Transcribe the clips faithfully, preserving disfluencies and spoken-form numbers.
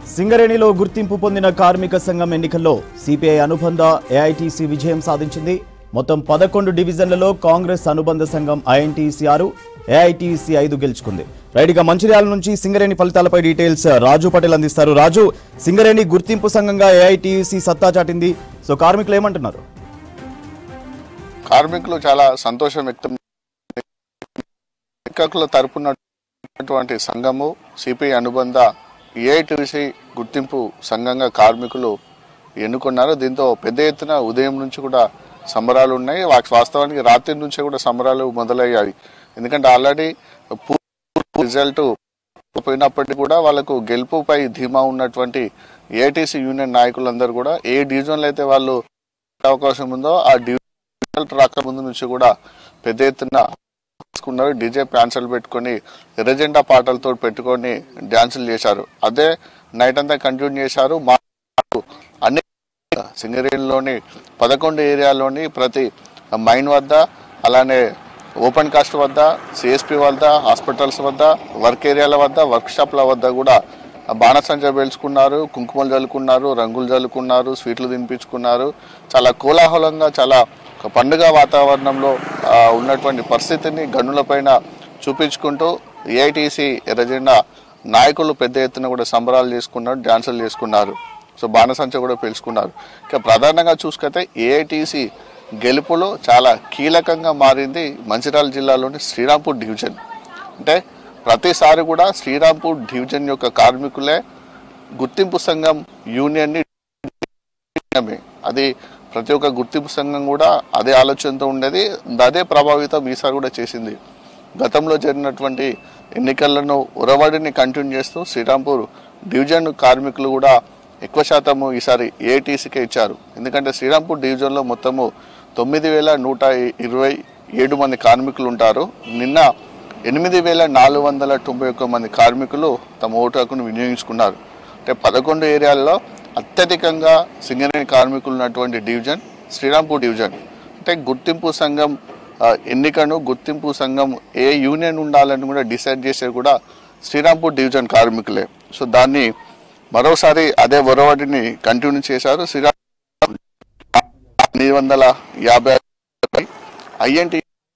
సింగరేణిలో గుర్తింపు పొందిన కార్మిక సంఘం ఎన్నికల్లో సిపిఐ అనుబంధ ఏఐటీసీ విజయం సాధించింది. మొత్తం పదకొండు డివిజన్లలో కాంగ్రెస్ అనుబంధ సంఘం ఐఎన్టీసీ ఆరు, ఏఐటీసీ ఐదు గెలుచుకుంది. రైట్గా మంచిర్యాల నుంచి సింగరేణి ఫలితాలపై డీటెయిల్స్ రాజు పటేల్ అందిస్తారు. రాజు, సింగరేణి గుర్తింపు సంఘంగా ఏఐటీసీ సత్తా చాటింది. సో కార్మికులు ఏమంటున్నారు? కార్మికులు చాలా సంతోషం వ్యక్తం కార్మికుల తరపునటువంటి సంఘము సిపిఐ అనుబంధ ఏఐటీసీ గుర్తింపు సంఘంగా కార్మికులు ఎన్నుకున్నారు. దీంతో పెద్ద ఎత్తున ఉదయం నుంచి కూడా సంబరాలు ఉన్నాయి. వాస్తవానికి రాత్రి నుంచే కూడా సంబరాలు మొదలయ్యాయి. ఎందుకంటే ఆల్రెడీ రిజల్ట్ పోయినప్పటికీ కూడా వాళ్ళకు గెలుపుపై ధీమా ఉన్నటువంటి ఏఐటీసీ యూనియన్ నాయకులందరూ కూడా ఏ డివిజన్లో అయితే వాళ్ళు అవకాశం ఉందో ఆ డివిజన్ రాక ముందు నుంచి కూడా పెద్ద ఎత్తున తీసుకున్నారు. డీజే ప్యాన్సల్ పెట్టుకొని ఎర్రజెండా పాటలతో పెట్టుకొని డ్యాన్సులు చేశారు. అదే నైట్ అంతా కంటిన్యూ చేశారు. మా అన్ని సింగరేణిలోని పదకొండు ఏరియాలోని ప్రతి మైన్ వద్ద, అలానే ఓపెన్ కాస్ట్ వద్ద, సిఎస్పి వద్ద, హాస్పిటల్స్ వద్ద, వర్క్ ఏరియాల వద్ద, వర్క్ షాప్ల వద్ద కూడా బాణసంచ పేల్చుకున్నారు, కుంకుమలు చల్లుకున్నారు, రంగులు చల్లుకున్నారు, స్వీట్లు తినిపించుకున్నారు. చాలా కోలాహలంగా, చాలా పండుగ వాతావరణంలో ఉన్నటువంటి పరిస్థితిని గనులపైన చూపించుకుంటూ ఏఐటీసీ ఎర్రజెండా నాయకులు పెద్ద ఎత్తున కూడా సంబరాలు చేసుకున్నారు, డ్యాన్సులు చేసుకున్నారు. సో బాణసంచ కూడా పేల్చుకున్నారు. ఇక ప్రధానంగా చూసుకుంటే ఏఐటీసీ గెలుపులో చాలా కీలకంగా మారింది మంచిర్యాల జిల్లాలోని శ్రీరాంపూర్ డివిజన్. అంటే ప్రతిసారి కూడా శ్రీరాంపూర్ డివిజన్ యొక్క కార్మికులే గుర్తింపు సంఘం యూనియన్ని అది ప్రతి ఒక్క గుర్తింపు సంఘం కూడా అదే ఆలోచనతో ఉండేది. అదే ప్రభావితం ఈసారి కూడా చేసింది. గతంలో జరిగినటువంటి ఎన్నికలను ఉరవడిని కంటిన్యూ చేస్తూ శ్రీరాంపూర్ డివిజన్ కార్మికులు కూడా ఎక్కువ శాతము ఈసారి ఏఐటీసీకే ఇచ్చారు. ఎందుకంటే శ్రీరాంపూర్ డివిజన్లో మొత్తము తొమ్మిది వేల నూట ఇరవై ఏడు మంది కార్మికులు ఉంటారు. నిన్న ఎనిమిది వేల నాలుగు వందల తొంభై ఒక్క మంది కార్మికులు తమ ఓటు హక్కును వినియోగించుకున్నారు. అంటే పదకొండు ఏరియాల్లో అత్యధికంగా సింగరేణి కార్మికులు ఉన్నటువంటి డివిజన్ శ్రీరాంపూర్ డివిజన్. అంటే గుర్తింపు సంఘం ఎన్నికను, గుర్తింపు సంఘం ఏ యూనియన్ ఉండాలని కూడా డిసైడ్ చేసేది కూడా శ్రీరాంపూర్ డివిజన్ కార్మికులే. సో దాన్ని మరోసారి అదే ఒరవడిని కంటిన్యూ చేశారు. శ్రీరామ్ ఎనిమిది వందల యాభై ఐఎన్టీ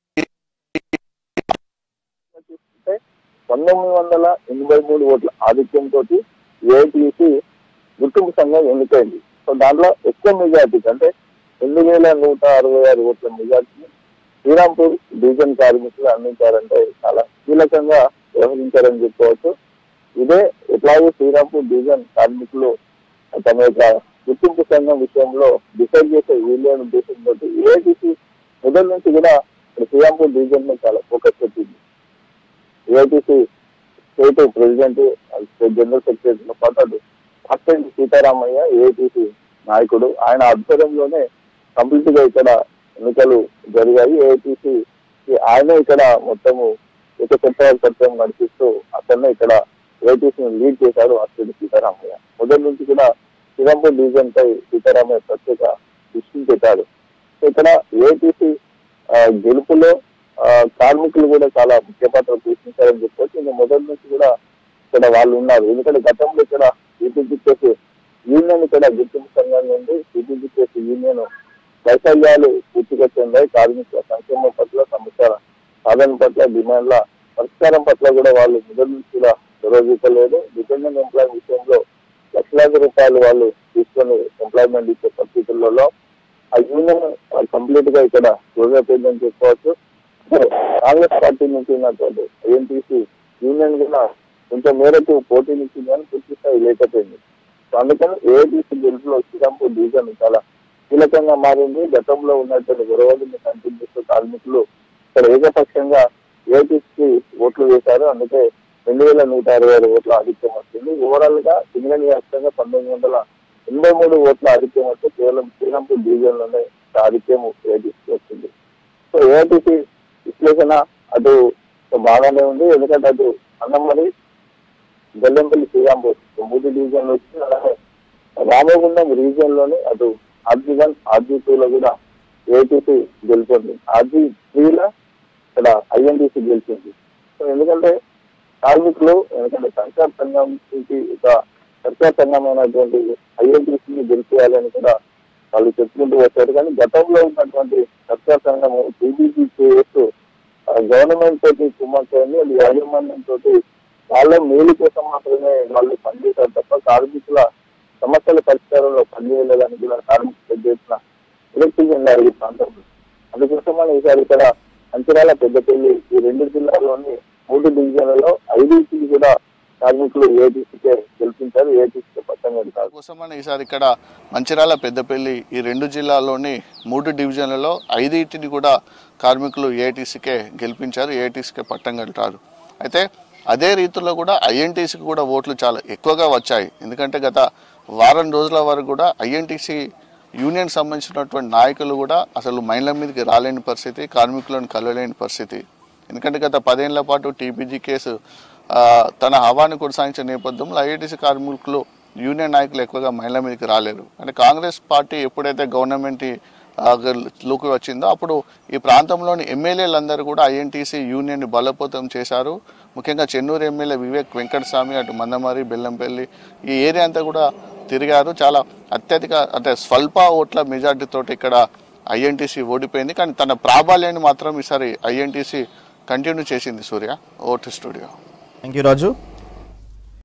పంతొమ్మిది వందల ఎనభై మూడు ఓట్ల ఆధిక్యంతో ఏఐటీసీ గుర్తింపు సంఘం ఎన్నికైంది. సో దాంట్లో ఎక్కువ మెజార్టీ అంటే రెండు వేల నూట అరవై ఆరు ఓట్ల మెజార్టీని శ్రీరాంపూర్ డివిజన్ కార్మికులు అందించారంటే చాలా కీలకంగా వ్యవహరించారని చెప్పుకోవచ్చు. ఇదే ఎట్లాగో శ్రీరాంపూర్ డివిజన్ కార్మికులు తమ యొక్క గుర్తింపు సంఘం విషయంలో డిసైడ్ చేసే యూనియన్ ఉద్దేశంతో ఏఐటీసీ మొదటి నుంచి కూడా శ్రీరాంపూర్ డివిజన్ లో చాలా ఫోకస్ పెట్టింది. AITC state president, state general సెక్రటరీతో పాటు అత్యంత సీతారామయ్య ఏఐటీసీ నాయకుడు, ఆయన ఆధ్వర్యంలోనే కంప్లీట్ గా ఇక్కడ ఎన్నికలు జరిగాయి. ఏఐటీసీ ఆయనే ఇక్కడ మొత్తము ఒక సత్యం నడిపిస్తూ అతన్నే ఇక్కడ ఏఐటీసీని లీడ్ చేశారు అత్యంత సీతారామయ్య. మొదటి నుంచి కూడా శ్రీరాంపూర్ డివిజన్ పై సీతారామయ్య ప్రత్యేక దృష్టి పెట్టారు. సో ఇక్కడ ఏఐటీసీ గెలుపులో కార్మికులు కూడా చాలా ముఖ్య పాత్ర పోషించారని చెప్పొచ్చు. ఇంకా మొదటి నుంచి కూడా ఇక్కడ వాళ్ళు ఉన్నారు. ఎందుకంటే గతంలో ఇక్కడ సిపిజికేసి యూనియన్ ఇక్కడ గుర్తింపు సంఘం నుండి సిపిజికేసి యూనియన్ వైఫల్యాలు పూర్తిగా చెందాయి. కార్మికుల సంక్షేమం పట్ల, సమస్యల సాధన పట్ల, డిమాండ్ల పరిష్కారం పట్ల కూడా వాళ్ళు మొదటి నుంచి కూడా చొరవలేదు. డిపెండెంట్ ఎంప్లాయ్ విషయంలో లక్షలాది రూపాయలు వాళ్ళు తీసుకొని ఎంప్లాయ్మెంట్ ఇచ్చే పరిస్థితులలో ఆ యూనియన్ కంప్లీట్ గా ఇక్కడ క్లోజ్ అయిపోయిందని చెప్పుకోవచ్చు. కాంగ్రెస్ పార్టీ నుంచి ఉన్నటువంటి ఐఎన్టీసీ యూనియన్ కూడా కొంచెం మేరకు పోటీనిచ్చింది కానీ పూర్తి స్థాయి లేకపోయింది. సో అందుకని ఏఐటీసీ గెలుపులో శ్రీరాంపూర్ డివిజన్ చాలా కీలకంగా మారింది. గతంలో ఉన్నటువంటి గొడవలని కంటిన్యూ చేస్తూ కార్మికులు ఇక్కడ ఏకపక్షంగా ఏఐటీసీకి ఓట్లు వేశారు. అందుకే రెండు వేల నూట అరవై ఆరు ఓట్ల ఆధిక్యం వస్తుంది. ఓవరాల్ గా సింగరేణి వ్యాప్తంగా పంతొమ్మిది వందల ఎనభై మూడు ఓట్ల ఆధిక్యం వస్తే కేవలం శ్రీరాంపూర్ డివిజన్ లోనే ఆధిక్యం ఏఐటీసీ వస్తుంది. సో ఏఐటీసీ విశ్లేషణ అటు బాగానే ఉంది. ఎందుకంటే అటు అన్నమని, గల్లెంపల్లి, శ్రీరాంపూర్ మూడు డివిజన్ లో వచ్చింది. అలాగే రామగుండం రీజియన్ లోని అటు ఆర్జీ వన్, ఆర్జీ టూ లో కూడా ఏఐటీసీ గెలుపొంది. ఆర్జీ త్రీ లో ఇక్కడ ఐఎన్టీసీ గెలిచింది. సో ఎందుకంటే కార్మికులు ఎందుకంటే సంచార సంఘం నుంచి ఒక సర్కార్ సంఘమైనటువంటి ఐఎన్టీసీని గెలిచేయాలని కూడా వాళ్ళు చెప్పుకుంటూ వచ్చారు. కానీ గతంలో ఉన్నటువంటి సర్కార్ సంఘము టీబీజీకేఎస్ గవర్నమెంట్ తోటి కుమ్మక్కని అది యాజమాన్యం తోటి వాళ్ళ మేలు కోసం మాత్రమే వాళ్ళు పనిచేశారు తప్ప కార్మికుల సమస్యల పరిష్కారంలో పనిచేయలేదని కూడా కార్మికులు పెద్ద ఎత్తున ఎలక్ట్రిక్ ఉన్నారు ఈ ప్రాంతంలో. అందుకోసమని ఈసారి ఇక్కడ మంచిర్యాల పెద్దపల్లి ఈ రెండు జిల్లాల్లోని మూడు డివిజన్లలో ఐడీసీ కూడా కార్మికులు ఏఐటీసీకే గెలిపించారు. ఏఐటీసీకే పట్టం కడతారు. కోసమని ఈసారి ఇక్కడ మంచిర్యాల పెద్దపల్లి ఈ రెండు జిల్లాల్లోని మూడు డివిజన్లలో ఐదింటిని కూడా కార్మికులు ఏఐటీసీకే గెలిపించారు. ఏఐటీసీకే పట్టం కడతారు. అయితే అదే రీతిలో కూడా ఐఎన్టీసీకి కూడా ఓట్లు చాలా ఎక్కువగా వచ్చాయి. ఎందుకంటే గత వారం రోజుల వరకు కూడా ఐఎన్టీసీ యూనియన్ సంబంధించినటువంటి నాయకులు కూడా అసలు మైళ్ళ మీదకి రాలేని పరిస్థితి, కార్మికులను కలవలేని పరిస్థితి. ఎందుకంటే గత పదేళ్ల పాటు టీపీజీ కేసు తన హవాను కొనసాగించిన నేపథ్యంలో ఐఐటీసీ కార్మికులు యూనియన్ నాయకులు ఎక్కువగా మైళ్ళ మీదకి రాలేరు. అంటే కాంగ్రెస్ పార్టీ ఎప్పుడైతే గవర్నమెంట్ లోకి వచ్చిందో అప్పుడు ఈ ప్రాంతంలోని ఎమ్మెల్యేలందరూ కూడా ఐఎన్టీసీ యూనియన్ని బలోపేతం చేశారు. ముఖ్యంగా చెన్నూరు ఎమ్మెల్యే వివేక్ వెంకటస్వామి అటు మందమారి బెల్లంపల్లి ఈ ఏరియా అంతా కూడా తిరిగారు. చాలా అత్యధిక అంటే స్వల్ప ఓట్ల మెజార్టీతో ఇక్కడ ఐఎన్టీసీ ఓడిపోయింది. కానీ తన ప్రాబల్యాన్ని మాత్రం ఈసారి ఐఎన్టీసీ కంటిన్యూ చేసింది. సూర్య, ఓటు స్టూడియో. Thank you Raju.